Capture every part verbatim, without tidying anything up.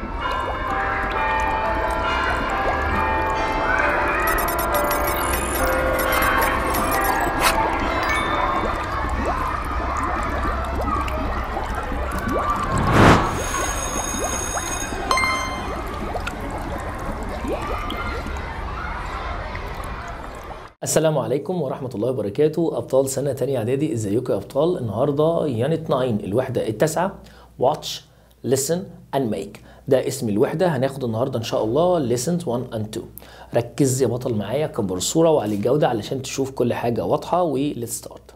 السلام عليكم ورحمة الله وبركاته. أبطال سنة تانية إعدادي، إزيكم يا أبطال؟ النهاردة يونت تسعة الوحدة التاسعة watch listen and make، ده اسم الوحدة. هناخد النهاردة إن شاء الله lessons one and two. ركز يا بطل معايا، كبر الصورة وعلي الجودة علشان تشوف كل حاجة واضحة. و let's start.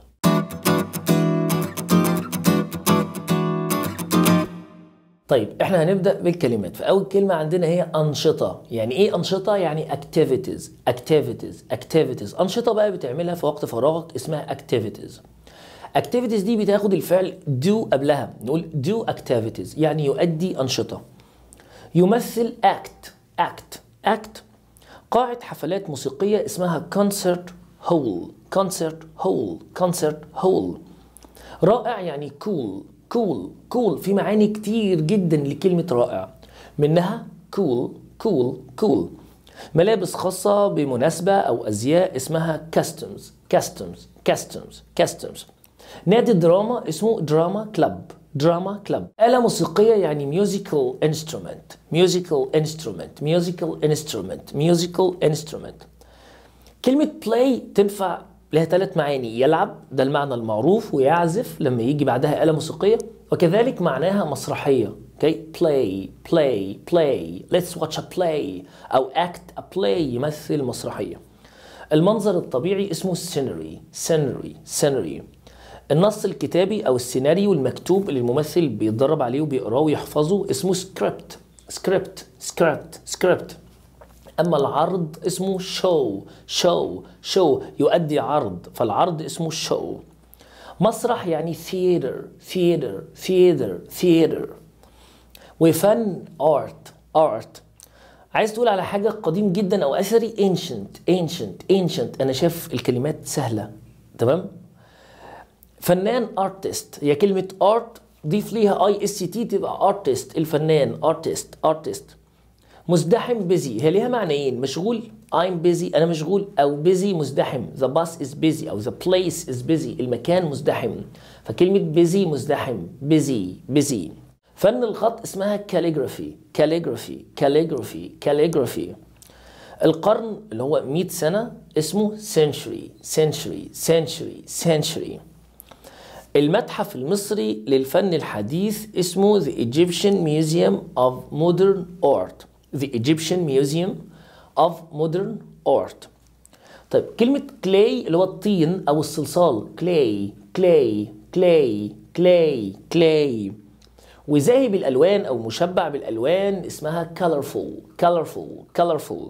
طيب احنا هنبدأ بالكلمات. فأول كلمة عندنا هي أنشطة. يعني إيه أنشطة؟ يعني activities activities activities. أنشطة بقى بتعملها في وقت فراغك اسمها activities. activities دي بتاخد الفعل do قبلها، نقول do activities يعني يؤدي أنشطة. يمثل act act act. قاعة حفلات موسيقية اسمها concert hall concert hall concert hall. رائع يعني cool cool cool. في معاني كتير جدا لكلمة رائع، منها cool cool cool. ملابس خاصة بمناسبة أو أزياء اسمها customs customs customs customs. نادي دراما اسمه دراما كلاب دراما كلاب. آلة موسيقية يعني musical instrument musical instrument musical instrument musical instrument. كلمة play تنفع لها ثلاث معاني: يلعب، ده المعنى المعروف، ويعزف لما يجي بعدها آلة موسيقية، وكذلك معناها مسرحية. okay? play play play let's watch a play أو act a play يمثل مسرحية. المنظر الطبيعي اسمه scenery scenery scenery. النص الكتابي أو السيناريو المكتوب اللي الممثل بيتدرب عليه وبيقراه ويحفظه اسمه script script script script. أما العرض اسمه show show show يؤدي عرض، فالعرض اسمه show. مسرح يعني theater theater theater theater. وفن art art. عايز تقول على حاجة قديم جدا أو أثري ancient ancient ancient. أنا شايف الكلمات سهلة، تمام؟ فنان artist، هي كلمة art ضيف ليها اي اس تي تبقى artist، الفنان artist artist. مزدحم busy، هي ليها معنيين: مشغول I'm busy أنا مشغول، أو busy مزدحم the bus is busy أو the place is busy المكان مزدحم. فكلمة busy مزدحم busy busy. فن الخط اسمها calligraphy calligraphy calligraphy calligraphy. القرن اللي هو مئة سنة اسمه century century century century. المتحف المصري للفن الحديث اسمه the Egyptian Museum of Modern Art the Egyptian Museum of Modern Art. طيب كلمة clay اللي هو الطين أو الصلصال clay clay clay clay clay. وذاهب الألوان أو مشبع بالألوان اسمها colorful colorful colorful.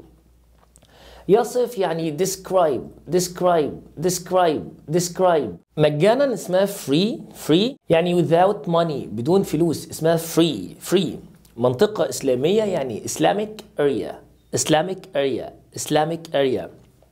يصف يعني describe describe describe describe. مجانا اسمها free free يعني without money بدون فلوس اسمها free free. منطقة إسلامية يعني Islamic area Islamic area Islamic area.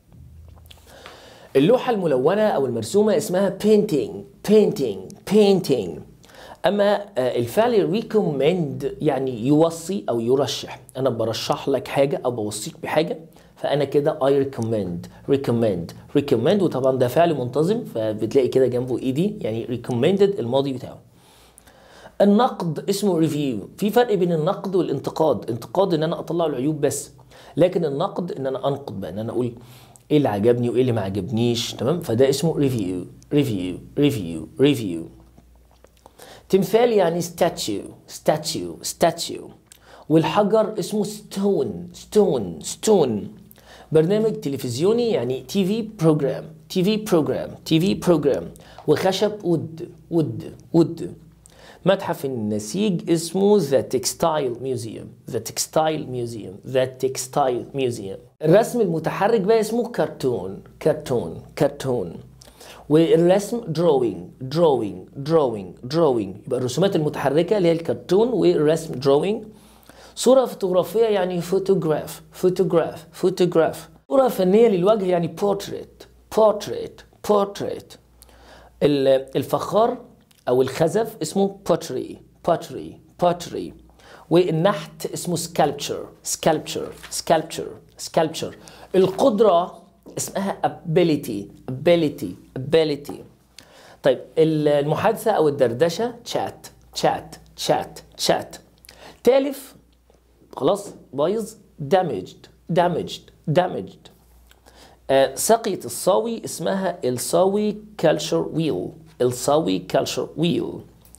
اللوحة الملونة أو المرسومة اسمها painting painting painting. أما الفعل recommend يعني يوصي أو يرشح. أنا برشح لك حاجة أو بوصيك بحاجة، فأنا كده I recommend recommend recommend. وطبعا ده فعل منتظم فبتلاقي كده جنبه إيدي يعني recommended الماضي بتاعه. النقد اسمه ريفيو. في فرق بين النقد والانتقاد. انتقاد ان انا اطلع العيوب بس، لكن النقد ان انا انقد بقى، ان انا اقول ايه اللي عجبني وايه اللي ما عجبنيش، تمام؟ فده اسمه ريفيو ريفيو ريفيو ريفيو. تمثال يعني ستاتيو ستاتيو ستاتيو. والحجر اسمه ستون ستون ستون. برنامج تلفزيوني يعني تي في بروجرام تي في بروجرام تي في بروجرام. وخشب wood wood wood. متحف النسيج اسمه The Textile Museum The Textile Museum The Textile Museum. الرسم المتحرك بقى اسمه كرتون كرتون كرتون. والرسم drawing drawing drawing drawing. يبقى الرسومات المتحركة اللي هي الكرتون والرسم drawing. صورة فوتوغرافية يعني photograph photograph photograph. صورة فنية للوجه يعني portrait portrait portrait. الفخار أو الخزف اسمه pottery pottery pottery. والنحت اسمه sculpture sculpture sculpture sculpture. القدرة اسمها ability ability ability. طيب المحادثة أو الدردشة chat chat chat chat. تالف خلاص بايظ damaged damaged damaged. آه ساقية الصاوي اسمها الصاوي culture wheel الصاوي culture wheel.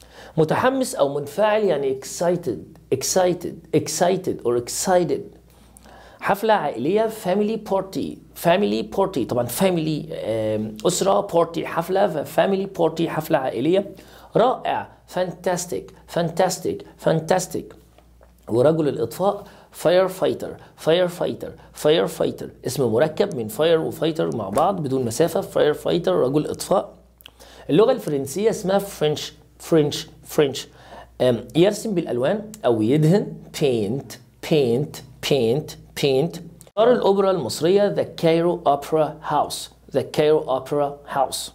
متحمس أو منفعل يعني excited excited excited or excited. حفلة عائلية family party family party طبعا family أسرة party حفلة family party حفلة عائلية. رائع fantastic fantastic fantastic. ورجل الإطفاء firefighter firefighter firefighter اسم مركب من fire وفايتر مع بعض بدون مسافة. firefighter رجل إطفاء. اللغة الفرنسية اسمها French French French. يرسم بالألوان أو يدهن paint paint paint paint. دار الأوبرا المصرية The Cairo Opera House The Cairo Opera House.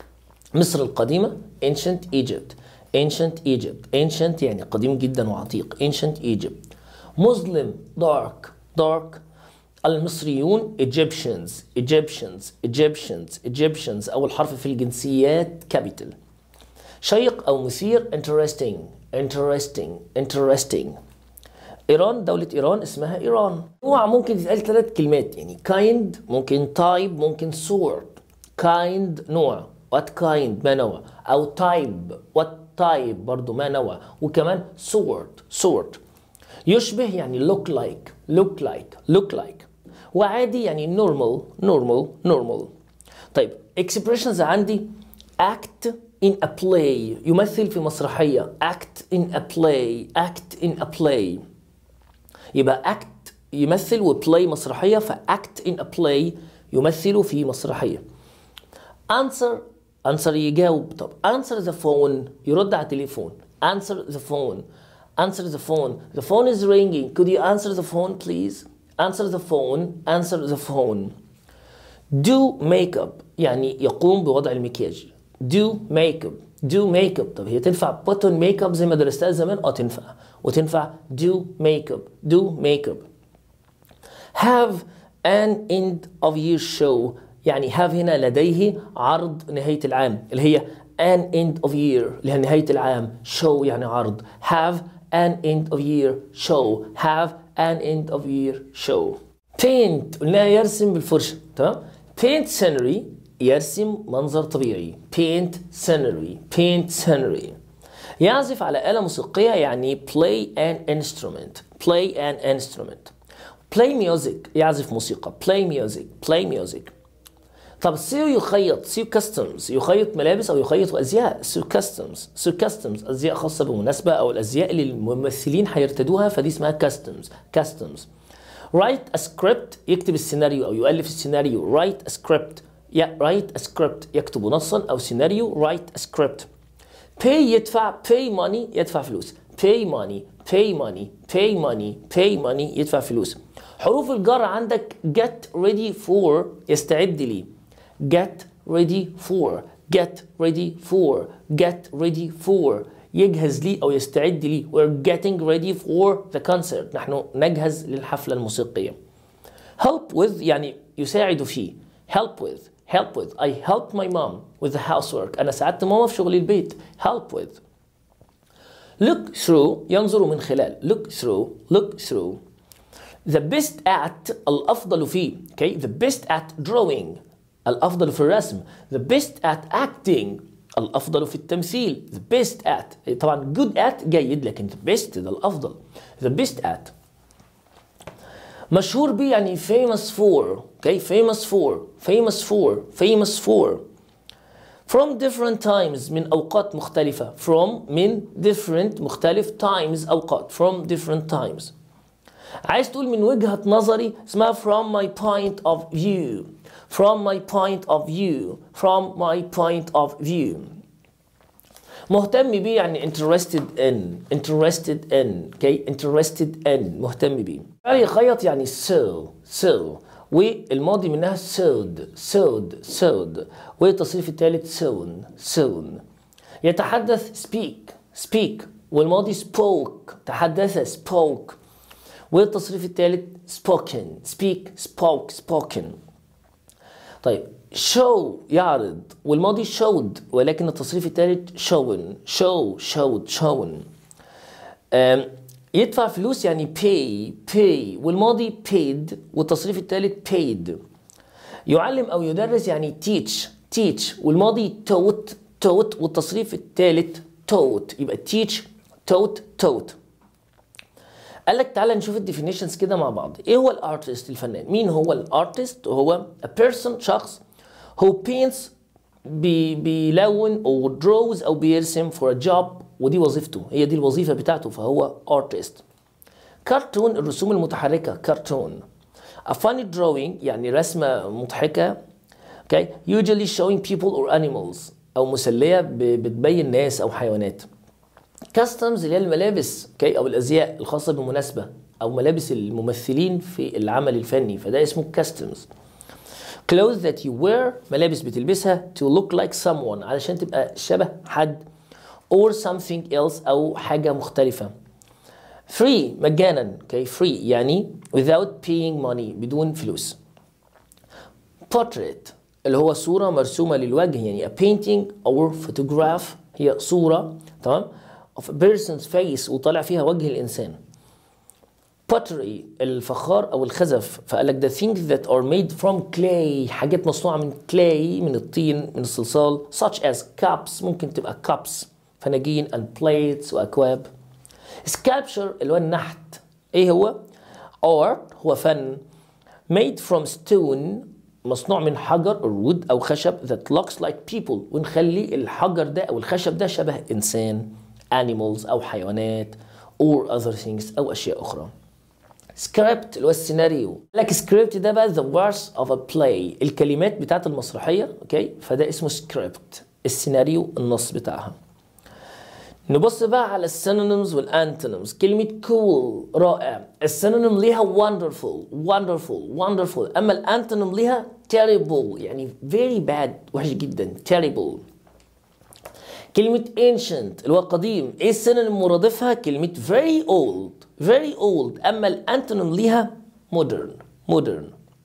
مصر القديمة Ancient Egypt Ancient Egypt Ancient يعني قديم جدا وعتيق Ancient Egypt. مظلم dark dark. المصريون Egyptians Egyptians Egyptians Egyptians. أول حرف في الجنسيات capital. شيق أو مثير interesting interesting interesting. إيران دولة إيران اسمها إيران. نوع ممكن تتقال ثلاث كلمات يعني kind ممكن type ممكن sort. kind نوع what kind ما نوع أو type what type برضو ما نوع وكمان sort sort. يشبه يعني look like look like look like. وعادي يعني normal normal normal. طيب expressions عندي act in a play يمثل في مسرحية act in a play act in a play. يبقى act يمثل وبلاي مسرحية فact in a play يمثل في مسرحية. answer answer يجاوب. طب answer the phone يرد على التليفون answer the phone answer the phone the phone is ringing could you answer the phone please answer the phone answer the phone. do makeup يعني يقوم بوضع المكياج do makeup do makeup. طب هي تنفع put on makeup زي ما درستها زمان؟ اه تنفع وتنفع do makeup do makeup. have an end of year show يعني have هنا لديه عرض نهاية العام اللي هي an end of year اللي هي نهاية العام. show يعني عرض. have an end of year show have an end of year show. paint قلنا يرسم بالفرشة تمام. paint scenery يرسم منظر طبيعي paint scenery paint scenery. يعزف على آلة موسيقية يعني play an instrument play an instrument. play music يعزف موسيقى play music play music. طب سيو يخيط سيو customs يخيط ملابس أو يخيط أزياء سيو customs سيو customs أزياء خاصة بمناسبة أو الأزياء اللي الممثلين هيرتدوها فدي اسمها customs customs. write a script يكتب السيناريو أو يؤلف السيناريو write a script yeah, write a script يكتب نصا أو سيناريو write a script. pay يدفع pay money يدفع فلوس pay money pay money pay money pay money يدفع فلوس. حروف الجر عندك get ready for يستعد لي get ready for get ready for get ready for يجهز لي أو يستعد لي. we're getting ready for the concert نحن نجهز للحفلة الموسيقية. help with يعني يساعد فيه help with help with I helped my mom with the housework أنا ساعدت ماما في شغل البيت help with. look through ينظر من خلال look through look through. the best at الأفضل فيه okay the best at drawing الأفضل في الرسم. the best at acting الأفضل في التمثيل the best at طبعا good at جيد لكن the best ده الأفضل the best at. مشهور به يعني famous for okay famous for famous for famous for. from different times من أوقات مختلفة from من different مختلف times أوقات from different times. عايز تقول من وجهة نظري اسمها from my point of view from my point of view from my point of view. مهتم بيه يعني interested in interested in okay interested in مهتم بيه. يعني يخيط يعني sew sew والماضي منها sewed sewed sewed والتصريف الثالث sewn sewn. يتحدث speak speak والماضي spoke تحدث spoke، والتصريف الثالث spoken speak spoke spoken. طيب show يعرض والماضي showed ولكن التصريف الثالث shown show showed shown. يدفع فلوس يعني pay pay والماضي paid والتصريف الثالث paid. يعلم أو يدرس يعني teach teach والماضي taught taught والتصريف الثالث taught، يبقى teach taught taught. قال لك تعالى نشوف الديفينيشنز كده مع بعض. ايه هو الارتست؟ الفنان. مين هو الارتست؟ هو a person شخص who paints بي بيلون او draws او بيرسم for a job، ودي وظيفته، هي دي الوظيفة بتاعته، فهو artist. كرتون الرسوم المتحركة كرتون. a funny drawing يعني رسمة مضحكة okay usually showing people or animals أو مسلية بتبين ناس أو حيوانات. customs اللي هي الملابس okay أو الأزياء الخاصة بالمناسبة أو ملابس الممثلين في العمل الفني، فده اسمه customs. clothes that you wear ملابس بتلبسها to look like someone علشان تبقى شبه حد or something else أو حاجة مختلفة. free مجانا okay free يعني without paying money بدون فلوس. portrait اللي هو صورة مرسومة للوجه يعني a painting or photograph هي صورة تمام of a person's face وطالع فيها وجه الإنسان. pottery الفخار أو الخزف، فقال لك the things that are made from clay حاجات مصنوعة من clay من الطين من الصلصال such as cups ممكن تبقى cups فناجين and plates وأكواب. sculpture اللي هو النحت، ايه هو؟ art هو فن made from stone مصنوع من حجر or wood او خشب that looks like people ونخلي الحجر ده او الخشب ده شبه انسان animals او حيوانات or other things او اشياء اخرى. script اللي هو السيناريو، لك script ده بقى the words of a play الكلمات بتاعت المسرحية اوكي فده اسمه script السيناريو النص بتاعها. نبص بقى على السينونيمز والانتونيمز. كلمة cool رائع، السينونيم ليها wonderful wonderful wonderful، أما الانتونيم ليها terrible يعني very bad وحش جدا terrible. كلمة ancient اللي هو قديم، ايه السينونيم مرادفها؟ كلمة very old very old، أما الانتونيم ليها modern modern.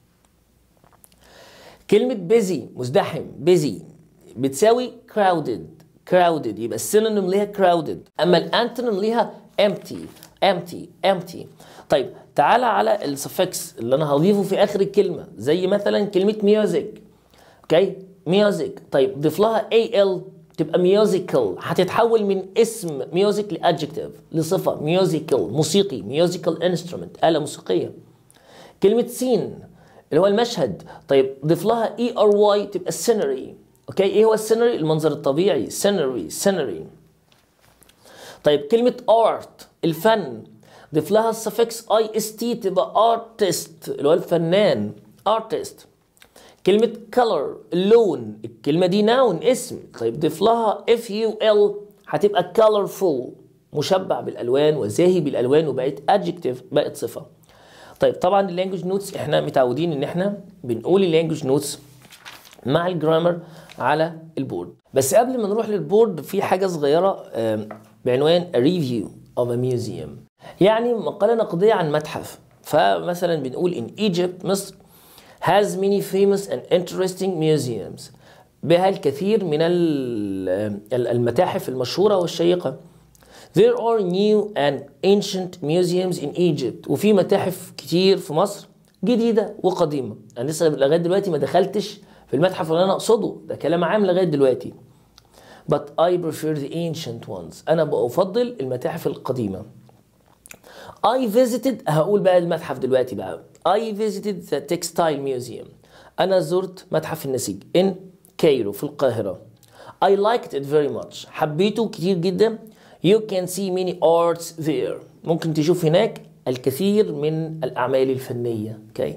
كلمة busy مزدحم busy بتساوي crowded crowded، يبقى السينونيم ليها crowded أما الانتونيم ليها empty empty empty. طيب تعالى على السفكس اللي أنا هضيفه في آخر الكلمة زي مثلا كلمة music اوكي music، طيب ضيف لها al تبقى musical، هتتحول من اسم music لادجكتيف لصفة musical موسيقي musical instrument آلة موسيقية. كلمة scene اللي هو المشهد، طيب ضيف لها ery تبقى scenery اوكي ايه هو السينري؟ المنظر الطبيعي سينري سينري. طيب كلمة art الفن ضيف لها السفكس اي اس تي تبقى artist اللي هو الفنان artist. كلمة color اللون الكلمة دي noun اسم، طيب ضيف لها اف يو ال هتبقى colorful مشبع بالالوان وزاهي بالالوان وبقت adjective بقت صفة. طيب طبعا اللانجوج نوتس احنا متعودين ان احنا بنقول اللانجوج نوتس مع الجرامر على البورد، بس قبل ما نروح للبورد في حاجة صغيرة بعنوان a review of a museum يعني مقالة نقدية عن متحف. فمثلا بنقول in Egypt مصر has many famous and interesting museums بها الكثير من المتاحف المشهورة والشيقة. There are new and ancient museums in Egypt وفي متاحف كتير في مصر جديدة وقديمة. أنا لسه لغاية دلوقتي ما دخلتش في المتحف اللي أنا أقصده، ده كلام عام لغاية دلوقتي. But I prefer the ancient ones أنا بفضل المتاحف القديمة. I visited هقول بقى المتحف دلوقتي بقى I visited the textile museum أنا زرت متحف النسيج in كايرو في القاهرة. I liked it very much حبيته كتير جدا. You can see many arts there ممكن تشوف هناك الكثير من الأعمال الفنية. okay.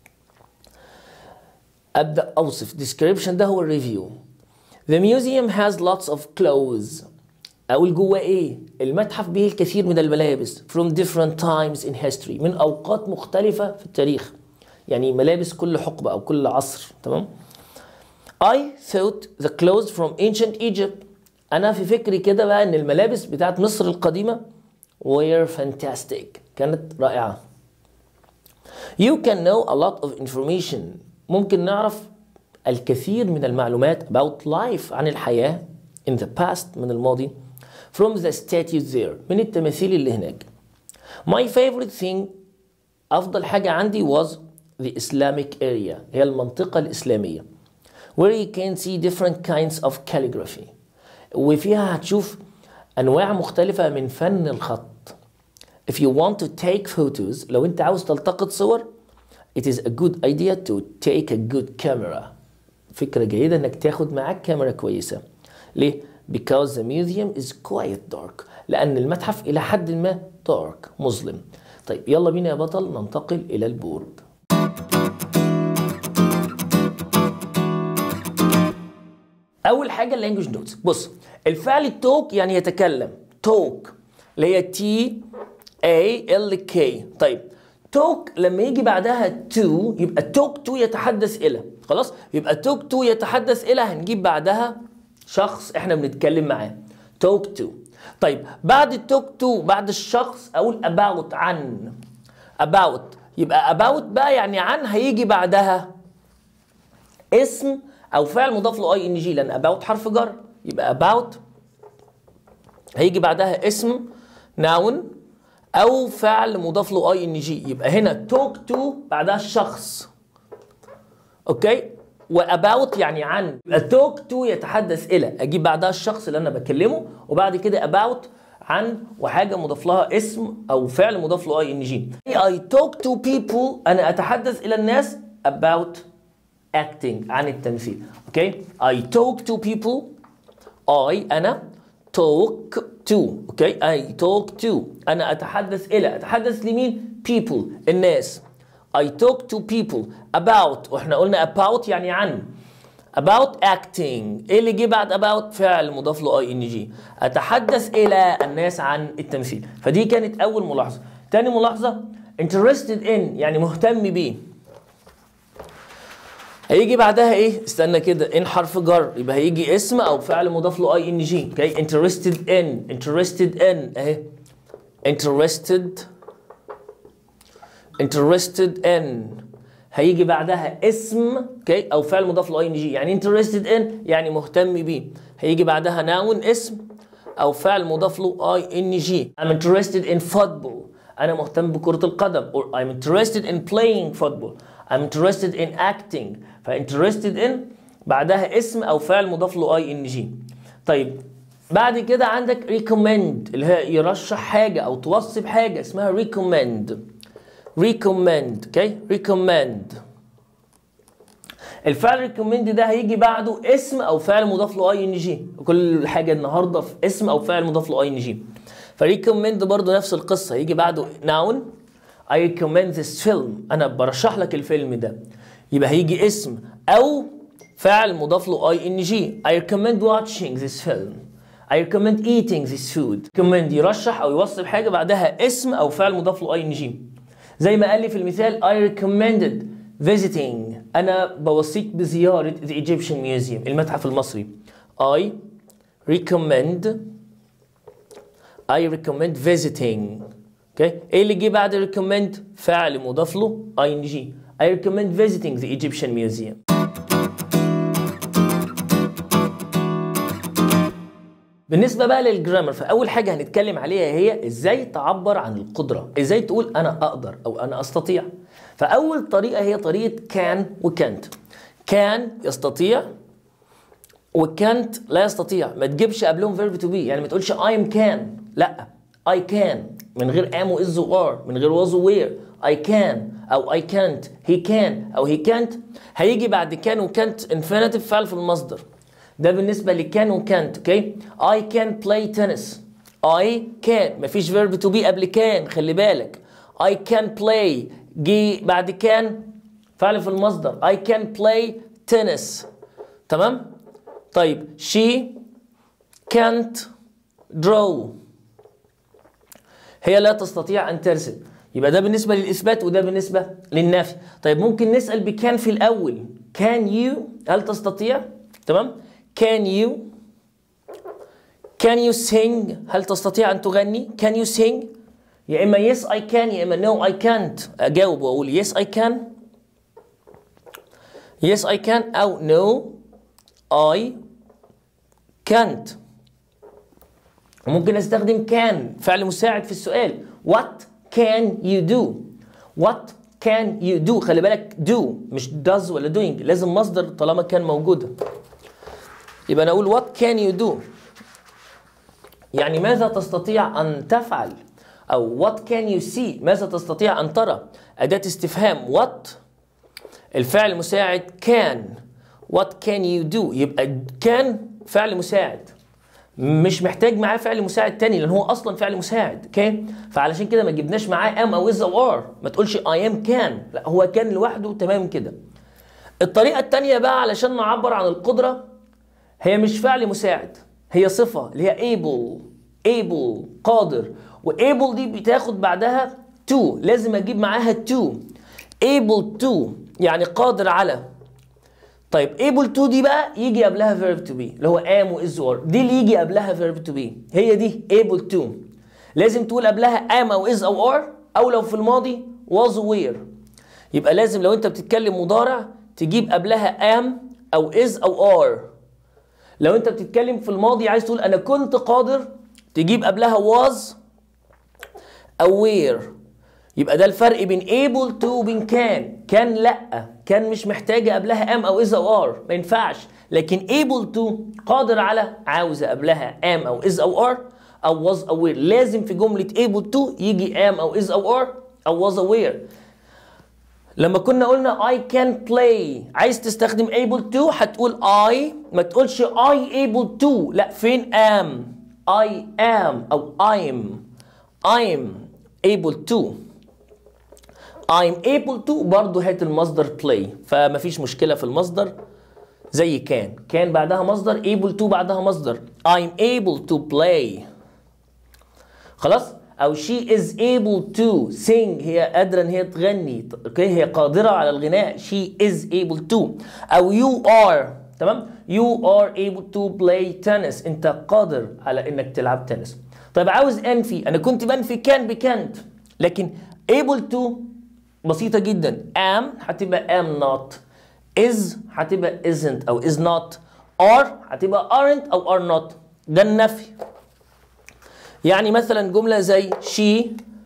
أبدأ أوصف description ده هو الريفيو. The museum has lots of clothes أقول جوه إيه؟ المتحف به الكثير من الملابس from different times in history من أوقات مختلفة في التاريخ، يعني ملابس كل حقبة أو كل عصر. تمام. I thought the clothes from ancient Egypt انا في فكري كده بقى ان الملابس بتاعت مصر القديمة were fantastic، كانت رائعة. You can know a lot of information، ممكن نعرف الكثير من المعلومات about life، عن الحياة in the past، من الماضي، from the statues there، من التماثيل اللي هناك. My favorite thing، أفضل حاجة عندي was the Islamic area، هي المنطقة الإسلامية، where you can see different kinds of calligraphy، وفيها هتشوف أنواع مختلفة من فن الخط. If you want to take photos، لو أنت عاوز تلتقط صور، it is a good idea to take a good camera، فكرة جيدة إنك تاخد معاك كاميرا كويسة. ليه؟ Because the museum is quite dark، لأن المتحف إلى حد ما dark، مظلم. طيب يلا بينا يا بطل ننتقل إلى البورد. أول حاجة اللانجوج نوتس. بص، الفعل توك يعني يتكلم، توك اللي هي تي اي ال كي. طيب توك لما يجي بعدها تو يبقى توك تو يتحدث إلى، خلاص؟ يبقى توك تو يتحدث إلى، هنجيب بعدها شخص احنا بنتكلم معاه، توك تو. طيب بعد التوك تو بعد الشخص اقول about، عن، about، يبقى about بقى يعني عن، هيجي بعدها اسم او فعل مضاف له اي ان جي، لان about حرف جر، يبقى about هيجي بعدها اسم noun او فعل مضاف له اي ان جي، يبقى هنا talk to بعدها الشخص، اوكي، واباوت يعني عن، يبقى توك تو يتحدث الى، اجيب بعدها الشخص اللي انا بكلمه، وبعد كده اباوت عن وحاجه مضاف لها اسم او فعل مضاف له اي ان جي. I talk to people، انا اتحدث الى الناس about acting، عن التمثيل، اوكي. I talk to people، I انا talk to، اوكي. I talk to انا اتحدث الى، اتحدث لمين؟ people، الناس. I talk to people about، واحنا قلنا about يعني عن، about acting، ايه اللي جه بعد about؟ فعل مضاف له اي ان جي، اتحدث الى الناس عن التمثيل. فدي كانت اول ملاحظه. تاني ملاحظه interested in يعني مهتم بيه، هيجي بعدها ايه؟ استنى كده، ان حرف جر، يبقى هيجي اسم او فعل مضاف له اي ان جي، اوكي. interested in، interested in اهي، interested interested in هيجي بعدها اسم، اوكي، او فعل مضاف له اي ان جي. يعني interested in يعني مهتم بيه، هيجي بعدها noun اسم او فعل مضاف له اي ان جي. I'm interested in football، انا مهتم بكرة القدم. or I'm interested in playing football، I'm interested in acting. ف interested in بعدها اسم او فعل مضاف له اي ان جي. طيب بعد كده عندك recommend اللي هي يرشح حاجة او توصي بحاجة، اسمها recommend. recommend، اوكي، recommend. الفعل recommend ده هيجي بعده اسم او فعل مضاف له اي ان جي، كل حاجه النهارده في اسم او فعل مضاف له اي ان جي. فريكومند برضه نفس القصه، هيجي بعده noun. I recommend this film، انا برشح لك الفيلم ده، يبقى هيجي اسم او فعل مضاف له اي ان جي. I recommend watching this film، I recommend eating this food. recommend يرشح او يوصف حاجه بعدها اسم او فعل مضاف له اي ان جي. زي ما قال لي في المثال I recommended visiting، أنا بوصيك بزيارة the Egyptian Museum، المتحف المصري. I recommend I recommend visiting، اوكي. ايه اللي جه بعد recommend؟ فعل مضاف له اي ان جي. I recommend visiting the Egyptian Museum. بالنسبة بقى للجرامر، فأول حاجة هنتكلم عليها هي إزاي تعبر عن القدرة، إزاي تقول أنا أقدر أو أنا أستطيع. فأول طريقة هي طريقة can وكانت. can يستطيع وكانت لا يستطيع، ما تجيبش قبلهم verb to be، يعني ما تقولش I'm can، لا I can من غير am و is و are، من غير was و were. I can أو I can't، he can أو he can't، هيجي بعد can وكانت infinitive فعل في المصدر. ده بالنسبة لكان وكانت، اوكي. I can play tennis، I can مفيش verb to be قبل كان، خلي بالك. I can play جي بعد كان فعل في المصدر، I can play tennis، تمام؟ طيب she can't draw، هي لا تستطيع أن ترسم، يبقى ده بالنسبة للإثبات وده بالنسبة للنفي. طيب ممكن نسأل بكان في الأول، can you، هل تستطيع؟ تمام؟ Can you Can you sing؟ هل تستطيع أن تغني؟ Can you sing؟ يا إما yes I can يا إما no I can't. أجاوب وأقول yes I can yes I can أو no I can't. ممكن أستخدم can فعل مساعد في السؤال. What can you do؟ What can you do؟ خلي بالك do مش does ولا doing، لازم مصدر طالما كان موجودة. يبقى أنا أقول what can you do؟ يعني ماذا تستطيع أن تفعل، أو what can you see؟ ماذا تستطيع أن ترى؟ أداة استفهام what، الفعل المساعد can. what can you do؟ يبقى can فعل مساعد، مش محتاج معاه فعل مساعد تاني لأن هو أصلا فعل مساعد. اوكي، فعلشان كده ما جبناش معاه am أو is أو are. ما تقولش I am can، لا هو كان لوحده تمام كده. الطريقة التانية بقى علشان نعبر عن القدرة، هي مش فعل مساعد، هي صفة اللي هي able. able قادر، و able دي بتاخد بعدها to، لازم اجيب معاها to. able to يعني قادر على. طيب able to دي بقى يجي قبلها verb to be اللي هو am و is و are، دي اللي يجي قبلها verb to be، هي دي able to. لازم تقول قبلها am او is او are، او لو في الماضي was were. يبقى لازم لو انت بتتكلم مضارع تجيب قبلها am او is او are. لو انت بتتكلم في الماضي عايز تقول انا كنت قادر، تجيب قبلها was او were. يبقى ده الفرق بين able to وبين can. كان لا، كان مش محتاجه قبلها am او is او are، ما ينفعش. لكن able to قادر على عاوزه قبلها am او is او are او was او were. لازم في جمله able to يجي am او is او are او was او were. لما كنا قلنا I can play، عايز تستخدم able to هتقول I، ما تقولش I able to، لا فين am؟ I am أو I'm I'm able to. I'm able to برضه هات المصدر play، فما فيش مشكلة في المصدر زي كان. كان بعدها مصدر، able to بعدها مصدر. I'm able to play. خلاص؟ أو she is able to sing، هي قادرة إن هي تغني، أوكي هي قادرة على الغناء. she is able to. أو you are، تمام؟ you are able to play tennis، أنت قادر على إنك تلعب تنس. طيب عاوز أنفي، أنا كنت بنفي كان بكانت، لكن able to بسيطة جدا. am هتبقى am not، is هتبقى isn't أو is not، are هتبقى aren't أو are not. ده النفي. يعني مثلا جملة زي she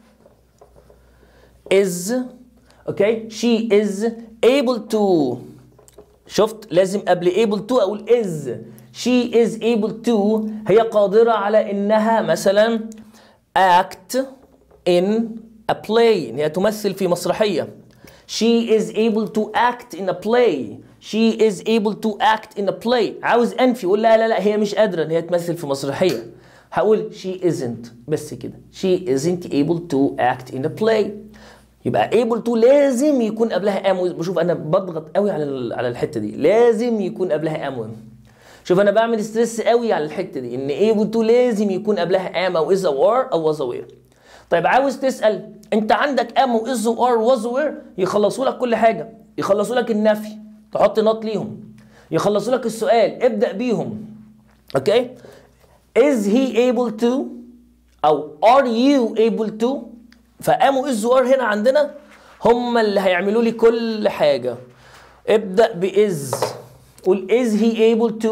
is، اوكي she is able to. شفت لازم قبل able to اقول is. she is able to هي قادرة على انها مثلا act in a play، ان هي تمثل في مسرحية. she is able to act in a play. she is able to act in a play. عاوز انفي اقول لا لا لا هي مش قادرة ان هي تمثل في مسرحية، هقول she isn't بس كده. she isn't able to act in a play. يبقى able to لازم يكون قبلها am. بشوف انا بضغط قوي على على الحته دي، لازم يكون قبلها am. شوف انا بعمل ستريس قوي على الحته دي ان able to لازم يكون قبلها am او is او are او was aware. طيب عاوز تسال انت عندك am و is و are و was aware، يخلصوا لك كل حاجه، يخلصوا لك النفي تحط نوت ليهم، يخلصوا لك السؤال ابدا بيهم. اوكي is he able to او are you able to. فام و is و are هنا عندنا هم اللي هيعملوا لي كل حاجه. ابدا ب is، قول is he able to.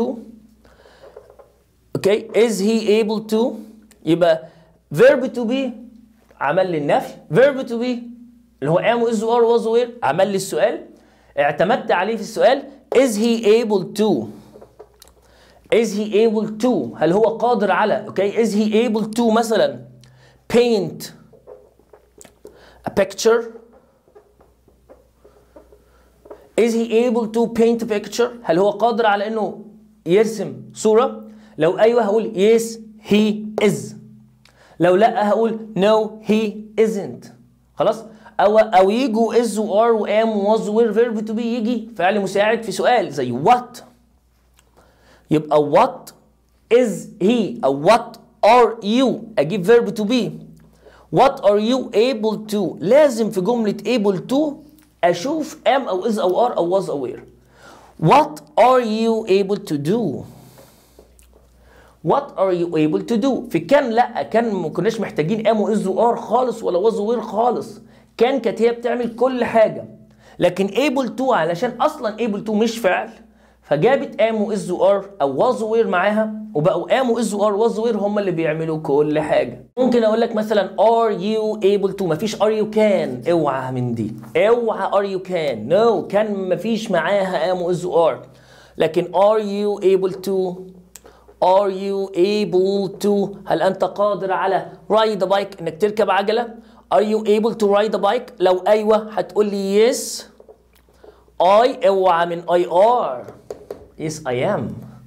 اوكي is he able to يبقى verb to be عمل لي النفي، verb to be اللي هو am و is و are و was و were عمل لي السؤال، اعتمدت عليه في السؤال. is he able to is he able to هل هو قادر على. اوكي is he able to مثلا paint a picture. is he able to paint a picture هل هو قادر على انه يرسم صورة. لو ايوه هقول yes he is، لو لا هقول no he isn't. خلاص. او او يجوا is و are و am و was و were verb to be يجي فعل مساعد في سؤال زي what. يبقى what is he أو what are you أجيب verb to be. what are you able to لازم في جملة able to أشوف am أو is أو are أو was أو were. what are you able to do. What are you able to do؟ في كان لا، كان ما كناش محتاجين am و is و are خالص ولا was و were خالص. كان كانت هي بتعمل كل حاجة. لكن able to علشان أصلا able to مش فعل، فجابت am و is و are أو was و were معاها، وبقوا am و is و are و was و were هم اللي بيعملوا كل حاجة. ممكن أقول لك مثلا are you able to، مفيش are you can، اوعى من دي، اوعى are you can، no كان مفيش معاها am و is و are. لكن are you able to، are you able to، هل أنت قادر على ride a bike إنك تركب عجلة؟ are you able to ride a bike؟ لو أيوة هتقول لي yes I، اوعى من I are، yes I am.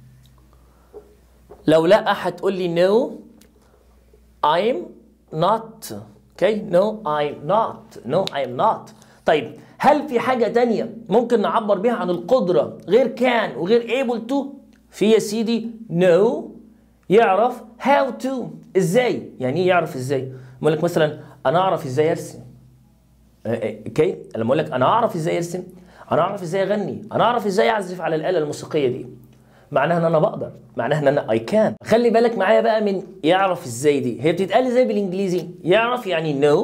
لو لا هتقول لي no I'm not. okay no I'm not، no I'm not. طيب هل في حاجة تانية ممكن نعبر بيها عن القدرة غير can وغير able to؟ في يا سيدي no يعرف how to، ازاي؟ يعني ايه يعرف ازاي؟ بقول لك مثلا انا اعرف ازاي ارسم. اوكي لما اقول لك انا اعرف ازاي ارسم، انا اعرف ازاي اغني، انا اعرف ازاي اعزف على الآلة الموسيقية دي، معناها ان انا بقدر، معناها ان انا I can. خلي بالك معايا بقى من يعرف ازاي دي، هي بتتقال ازاي بالانجليزي؟ يعرف يعني know،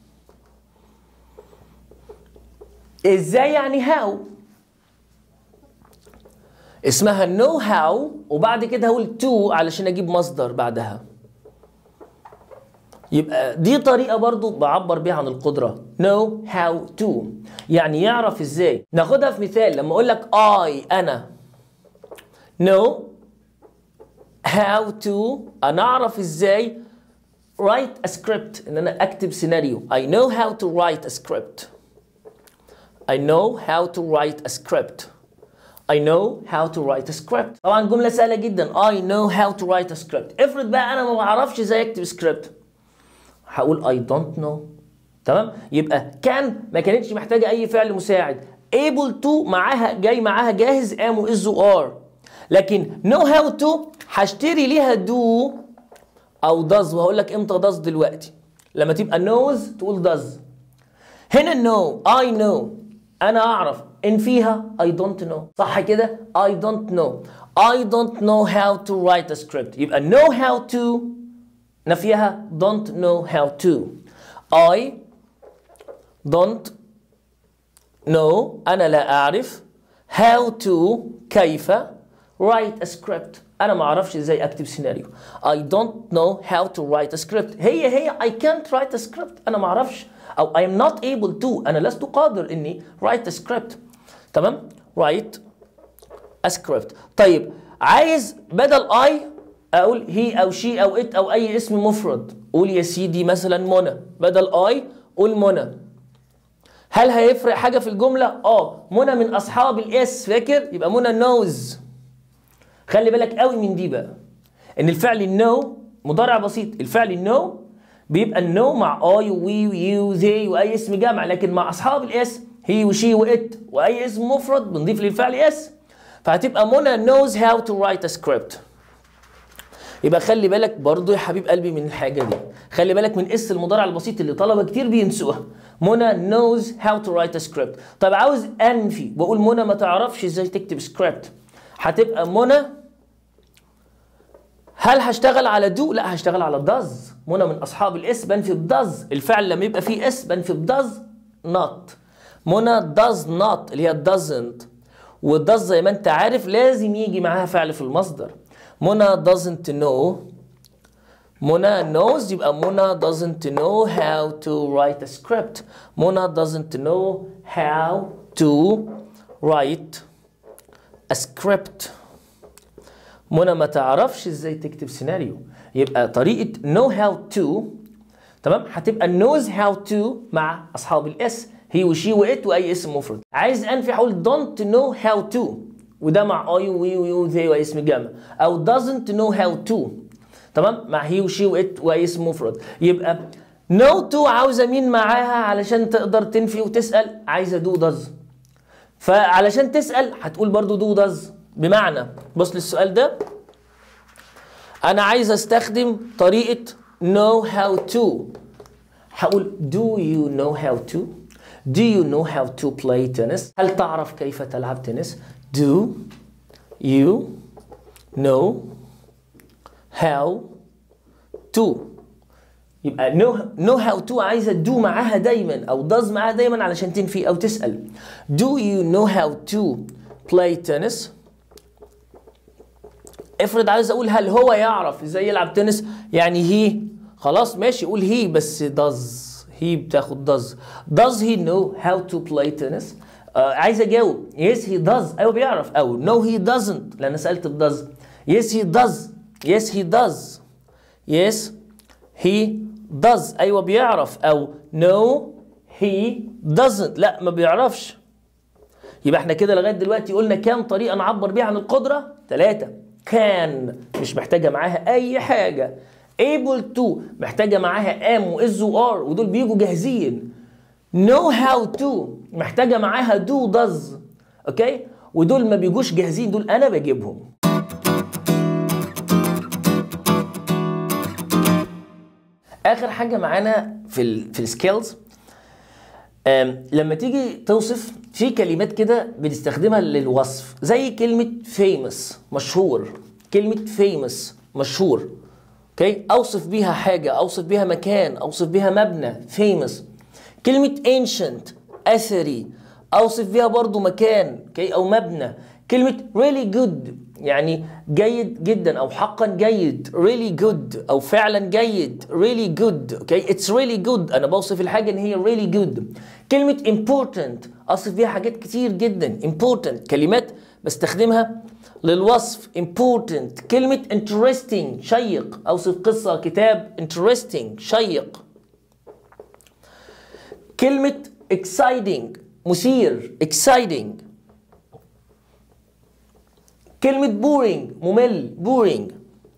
ازاي يعني how، اسمها know how، وبعد كده هقول to علشان اجيب مصدر بعدها. يبقى دي طريقة برضو بعبر بيها عن القدرة، know how to يعني يعرف ازاي. ناخدها في مثال، لما اقول لك I انا know how to، انا اعرف ازاي write a script، ان انا اكتب سيناريو. I know how to write a script. I know how to write a script. I know how to write a script. طبعا جملة سهلة جدا، I know how to write a script. افرض بقى انا ما بعرفش ازاي اكتب سكريبت، هقول I don't know. تمام؟ يبقى كان ما كانتش محتاجة أي فعل مساعد. able to معاها جاي معاها جاهز am و is و are. لكن know how to هشتري ليها do أو does، وهقول لك إمتى does دلوقتي. لما تبقى knows تقول does. هنا know I know أنا أعرف، إن فيها I don't know. صح كده؟ I don't know. I don't know how to write a script. يبقى know how to نفيها don't know how to. I don't know أنا لا أعرف how to كيف write a script، أنا ما أعرفش إزاي أكتب سيناريو. I don't know how to write a script. هي هي I can't write a script، أنا ما أعرفش، أو I am not able to، أنا لست قادر إني write a script. تمام؟ write a script. طيب عايز بدل I اقول هي او شي او ات او اي اسم مفرد، قول يا سيدي مثلا منى، بدل اي قول منى. هل هيفرق حاجه في الجمله؟ اه منى من اصحاب الاس، فاكر؟ يبقى منى نوز. خلي بالك قوي من دي بقى، ان الفعل النو مضارع بسيط، الفعل النو بيبقى النو مع اي وي ويو ذي واي اسم جمع، لكن مع اصحاب الاس هي وشي وات واي اسم مفرد بنضيف للفعل اس، فهتبقى منى knows how to write a script. يبقى خلي بالك برضو يا حبيب قلبي من الحاجة دي، خلي بالك من اس المضارع البسيط اللي طلبة كتير بينسوها. منى knows how to write a script. طب عاوز انفي واقول منى ما تعرفش ازاي تكتب سكريبت، هتبقى منى هل هشتغل على do؟ لا هشتغل على does. منى من اصحاب الاس بنفي بداز، الفعل لما يبقى فيه اس بنفي بداز not. منى does not اللي هي doesn't، والdoes زي ما انت عارف لازم يجي معاها فعل في المصدر. منى doesn't know، منى knows يبقى منى doesn't know how to write a script. منى doesn't know how to write a script. منى ما تعرفش ازاي تكتب سيناريو. يبقى طريقة know how to تمام هتبقى knows how to مع أصحاب الإس هي وشي وإت وأي اسم مفرد. عايز أنفي هقول don't know how to، وده مع اي وي ويو ذي واي اسم جمع، او doesn't know how to تمام مع هي وشي وات واي اسم مفرد. يبقى know to عاوزه مين معاها علشان تقدر تنفي وتسال؟ عايزه do does. فعلشان تسال هتقول برضو do does. بمعنى بص للسؤال ده، انا عايز استخدم طريقه know how to، هقول do you know how to؟ Do you know how to play tennis؟ هل تعرف كيف تلعب تنس؟ Do you know how to. يبقى know, know how to عايزة do معاها دايما أو does معاها دايما علشان تنفي أو تسأل. Do you know how to play tennis؟ افرض عايز أقول هل هو يعرف إزاي يلعب تنس، يعني هي، خلاص ماشي قول هي بس does، هي بتاخد does. Does he know how to play tennis؟ آه عايز أجاوب yes he does، أيوه بيعرف، أو no he doesn't لأن سألت ب does. Yes he does، yes he does، yes he does أيوه بيعرف، أو no he doesn't لا ما بيعرفش. يبقى احنا كده لغاية دلوقتي قلنا كام طريقة نعبر بيها عن القدرة؟ ثلاثة. كان مش محتاجة معاها أي حاجة. able to محتاجة معاها am و is و are ودول بيجوا جاهزين. know how to محتاجة معاها do does، اوكي؟ ودول ما بيجوش جاهزين، دول أنا بجيبهم. آخر حاجة معانا في ال في السكيلز، لما تيجي توصف في كلمات كده بنستخدمها للوصف، زي كلمة famous مشهور، كلمة famous مشهور، اوكي؟ اوصف بيها حاجة، اوصف بيها مكان، اوصف بيها مبنى famous. كلمة ancient أثري اوصف بيها برضو مكان، اوكي؟ او مبنى. كلمة really good يعني جيد جدا او حقا جيد، really good او فعلا جيد، really good، اوكي؟ it's really good انا بوصف الحاجة ان هي really good. كلمة important اوصف بيها حاجات كتير جدا، important كلمات بستخدمها للوصف important. كلمة interesting شيق اوصف قصة كتاب interesting شيق. كلمة exciting مثير exciting. كلمة boring ممل boring.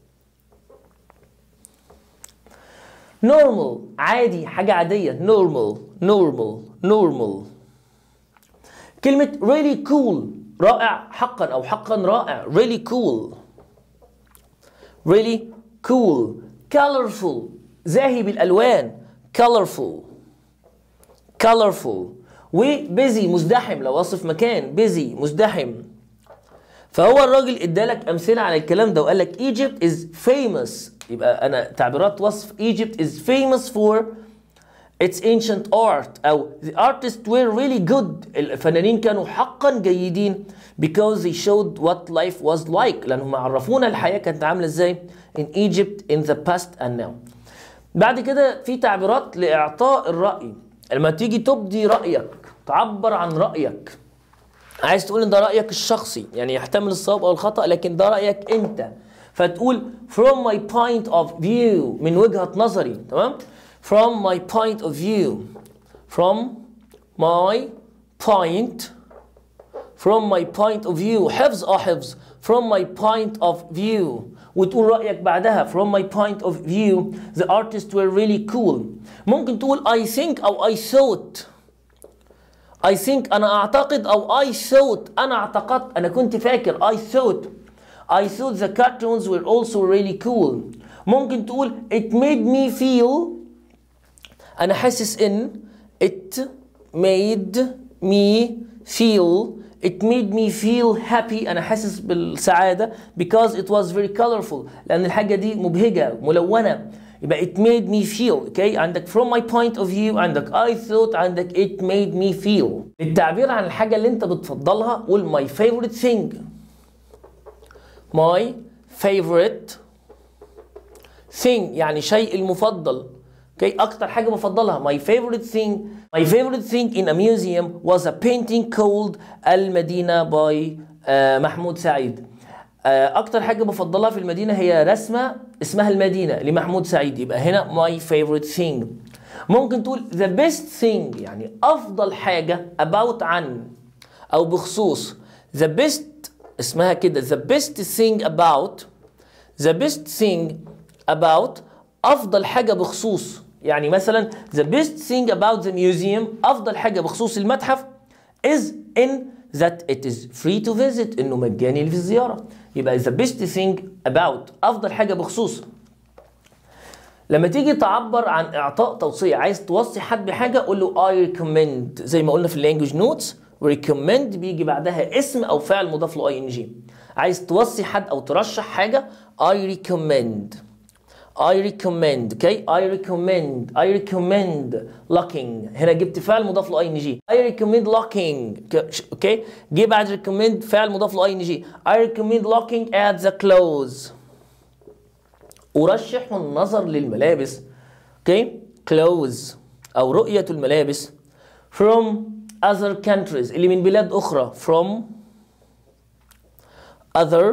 normal عادي حاجة عادية normal normal normal. كلمة really cool رائع حقا أو حقا رائع really cool really cool. colorful زاهي بالألوان colorful colorful. وبيزي مزدحم لو وصف مكان بيزي مزدحم. فهو الراجل ادالك امثله على الكلام ده وقال لك Egypt is famous، يبقى انا تعبيرات وصف Egypt is famous for its ancient art، او the artists were really good الفنانين كانوا حقا جيدين because they showed what life was like لانهم عرفونا الحياه كانت عامله ازاي in Egypt in the past and now. بعد كده في تعبيرات لاعطاء الراي، لما تيجي تبدي رايك تعبر عن رايك، عايز تقول ان ده رايك الشخصي يعني يحتمل الصواب او الخطا لكن ده رايك انت، فتقول from my point of view من وجهه نظري، تمام؟ from my point of view from my point from my point of view. حفظ اه حفظ from my point of view، وتقول رايك بعدها from my point of view the artists were really cool. ممكن تقول I think او I thought. I think أنا أعتقد أو I thought أنا اعتقدت أنا كنت فاكر I thought I thought the cartoons were also really cool. ممكن تقول it made me feel أنا حاسس إن it made me feel it made me feel happy أنا حاسس بالسعادة because it was very colorful لأن الحاجة دي مبهجة ملونة. يبقى it made me feel، اوكي؟ عندك from my point of view، عندك I thought، عندك it made me feel. التعبير عن الحاجة اللي انت بتفضلها قول my favorite thing my favorite thing يعني شيء المفضل، اوكي؟ اكتر حاجة بفضلها my favorite thing my favorite thing in a museum was a painting called المدينة by uh, محمود سعيد. اكتر حاجه بفضلها في المدينه هي رسمه اسمها المدينه لمحمود سعيد، يبقى هنا my favorite thing. ممكن تقول the best thing يعني افضل حاجه about عن او بخصوص the best اسمها كده the best thing about the best thing about افضل حاجه بخصوص، يعني مثلا the best thing about the museum افضل حاجه بخصوص المتحف is in that it is free to visit انه مجاني في الزياره. يبقى the best thing about افضل حاجه بخصوص. لما تيجي تعبر عن اعطاء توصيه، عايز توصي حد بحاجه قول له I recommend زي ما قلنا في اللانجوج نوتس، recommend بيجي بعدها اسم او فعل مضاف له ing. عايز توصي حد او ترشح حاجه I recommend I recommend okay I recommend I recommend locking. هنا جبت فعل مضاف له ing I recommend locking اوكي. جه بعد recommend فعل مضاف له ing I recommend locking at the clothes. أرشح النظر للملابس اوكي clothes أو رؤية الملابس from other countries اللي من بلاد أخرى from other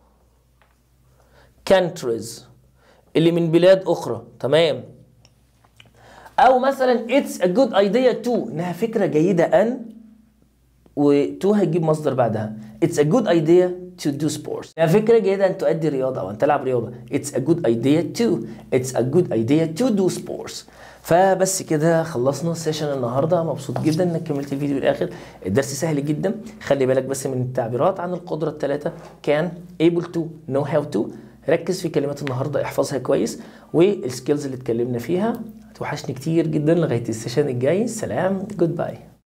countries اللي من بلاد أخرى تمام. أو مثلا it's a good idea to إنها فكرة جيدة أن و to هتجيب مصدر بعدها it's a good idea to do sports. إنها فكرة جيدة أن تؤدي رياضة أو أن تلعب رياضة it's a good idea to it's a good idea to do sports. فبس كده خلصنا السيشن النهارده. مبسوط جدا انك كملت الفيديو للاخر. الدرس سهل جدا. خلي بالك بس من التعبيرات عن القدره الثلاثه كان able to know how to. ركز في كلمات النهارده احفظها كويس والسكيلز اللي اتكلمنا فيها. هتوحشني كتير جدا لغايه السيشن الجاي. سلام جود باي.